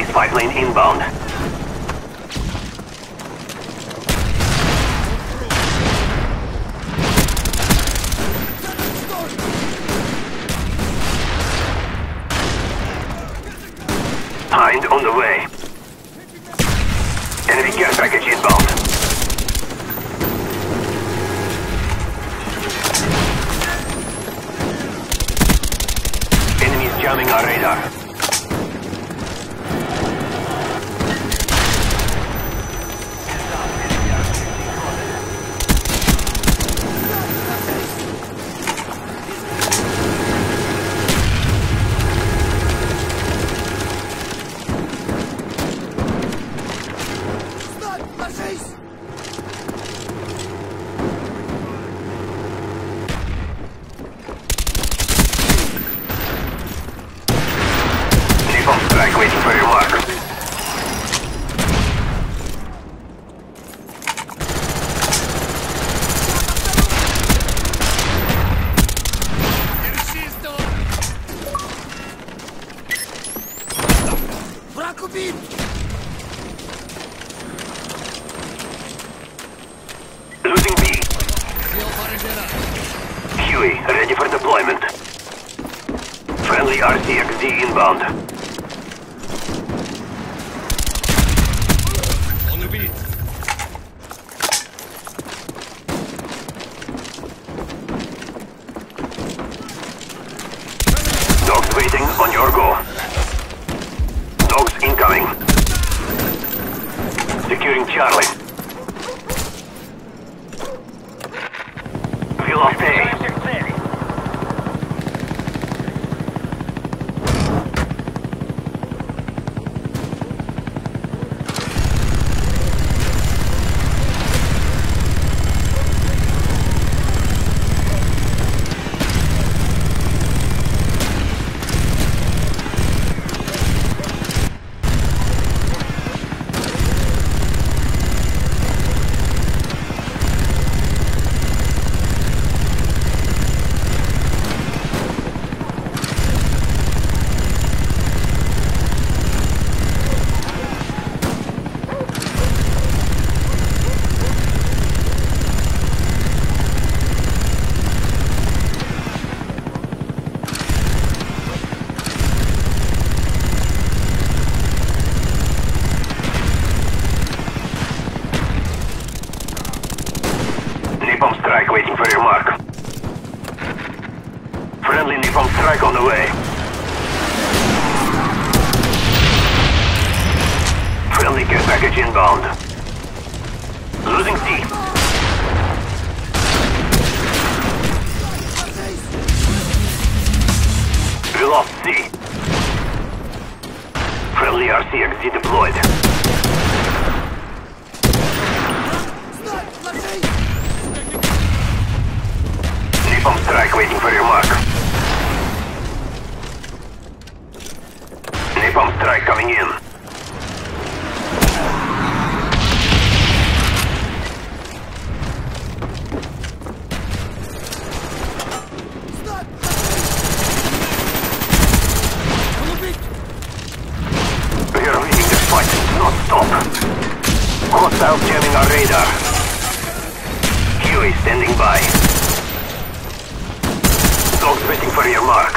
Spy plane inbound. Hind on the way. Enemy care package inbound. Enemies jamming our radar. Strike waiting for your mark. Враг убит! Losing B. Huey, ready for deployment. Friendly RCXD inbound. Dogs waiting on your go. Dogs incoming. Securing Charlie. We lost A. Napalm strike waiting for your mark. Friendly napalm strike on the way. Friendly care package inbound. Losing C. We lost C. Friendly RCXD deployed. Napalm strike waiting for your mark. Napalm strike coming in. We are winning this fight, not stop. Hostiles jamming our radar. Huey standing by. Dogs waiting for your mark.